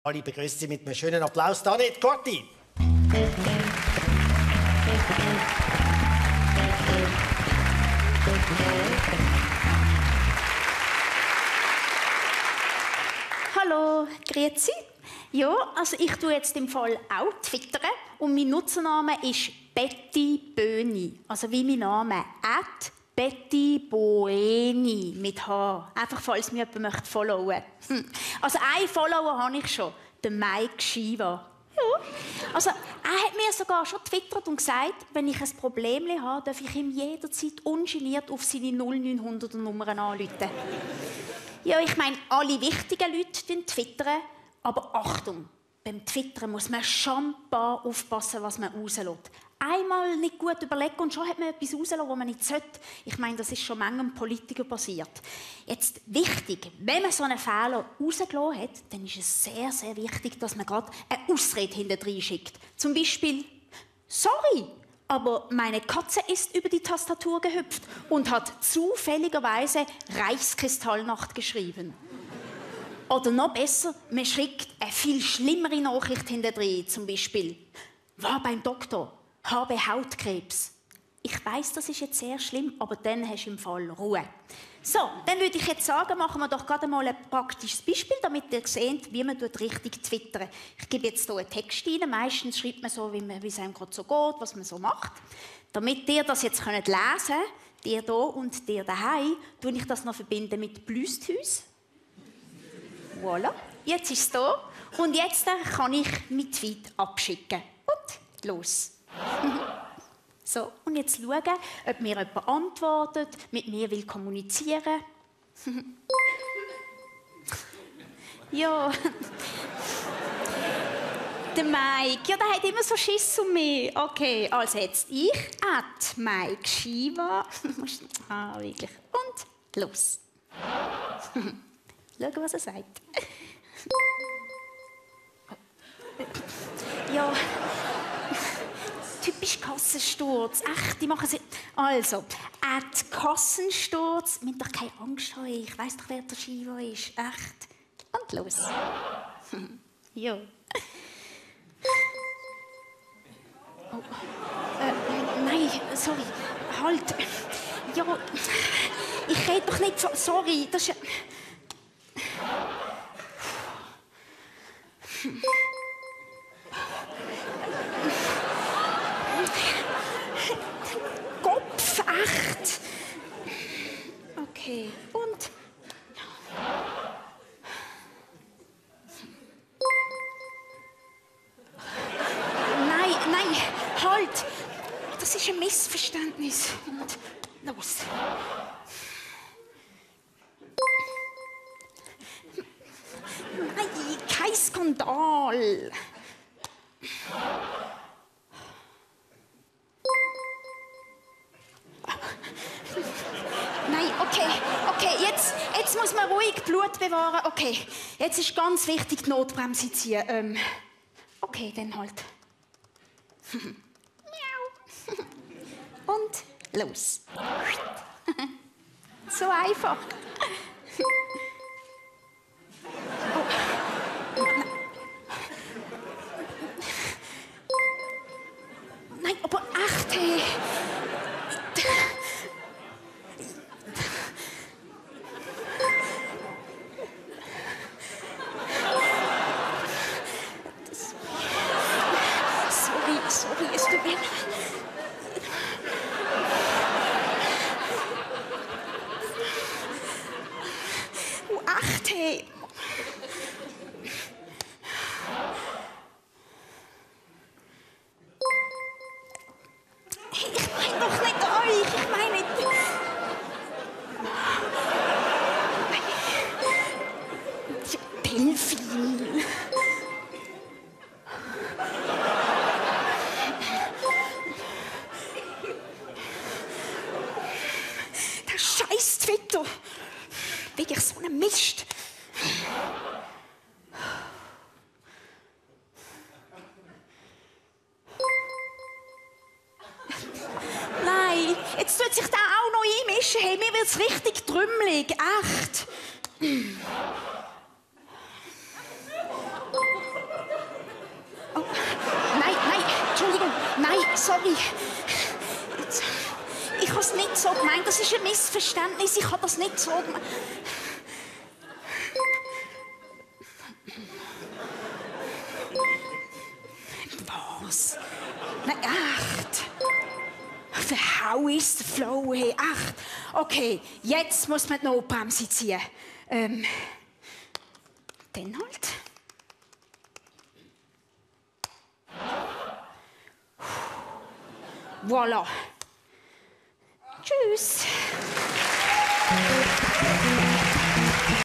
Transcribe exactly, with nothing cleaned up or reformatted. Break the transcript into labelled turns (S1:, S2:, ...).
S1: Alle begrüßen Sie mit einem schönen Applaus. Danit Corti.
S2: Hallo, grüezi. Ja, also ich tue jetzt im Fall auch twittern und mein Nutzername ist Betty Böhni. Also wie mein Name, at Betty Boeni mit H. Einfach falls mir jemand möchte followen. Hm. Also einen Follower habe ich schon, den Mike Shiva. Ja. Also er hat mir sogar schon twittert und gesagt, wenn ich ein Problem habe, darf ich ihm jederzeit ungeniert auf seine null neun hundert Nummern anrufen. Ja, ich meine, alle wichtigen Leute twittern, aber Achtung, beim Twittern muss man schon ein paar aufpassen, was man rauslässt. Einmal nicht gut überlegen und schon hat man etwas rausgelassen, was man nicht sollte. Ich meine, das ist schon manchem Politiker passiert. Jetzt wichtig, wenn man so einen Fehler rausgelassen hat, dann ist es sehr, sehr wichtig, dass man gerade eine Ausrede hinterher schickt. Zum Beispiel, sorry, aber meine Katze ist über die Tastatur gehüpft und hat zufälligerweise Reichskristallnacht geschrieben. Oder noch besser, man schickt eine viel schlimmere Nachricht hinterher, zum Beispiel, war beim Doktor, habe Hautkrebs. Ich weiss, das ist jetzt sehr schlimm, aber dann hast du im Fall Ruhe. So, dann würde ich jetzt sagen, machen wir doch gerade mal ein praktisches Beispiel, damit ihr seht, wie man richtig twittert. Ich gebe jetzt hier einen Text rein. Meistens schreibt man so, wie, man, wie es einem gerade so geht, was man so macht. Damit ihr das jetzt lesen könnt, ihr hier und ihr daheim, tue ich das noch verbinden mit Blüsthäus. Voilà, jetzt ist es da. Und jetzt kann ich meinen Tweet abschicken. Und los. So, und jetzt schauen, ob mir jemand antwortet, mit mir will kommunizieren. Ja. Der Mike, ja, der hat immer so Schiss um mich. Okay, also jetzt ich, at Mike Shiva. Ah, wirklich. Und los. Schauen, was er sagt. Ja. Typisch Kassensturz. Echt, die machen sie. Also, at Kassensturz. Müsst doch keine Angst haben. Ich weiss doch, wer der Shiva ist. Echt. Und los. Ja. Oh. Äh, nein, sorry. Halt. Ja. Ich rede doch nicht von. Sorry, das ist. Kopf, echt. Okay, und? Nein, nein, halt. Das ist ein Missverständnis. Und los. Nein, kein Skandal. Nein, okay, okay, jetzt, jetzt muss man ruhig Blut bewahren. Okay, jetzt ist ganz wichtig, die Notbremse ziehen. Ähm, okay, dann halt. Und los. So einfach. Nein, aber echt, hey. Sorry, sorry, es tut mir. Oh, echt, hey. Ich meine doch nicht euch, ich meine nicht. Delfin. Der scheiß Twitter. Wegen so einem Mist. Nein, jetzt tut sich der auch noch einmischen. Hey, mir wird's richtig trümmelig. Echt. sorry. Ich habe es nicht so gemeint. Das ist ein Missverständnis. Ich habe das nicht so gemeint. Was? Nein, echt? The how is the flow? Hey, echt? Okay, jetzt muss man die Notbremse ziehen. Ähm, dann halt. Voilà. Tschüss.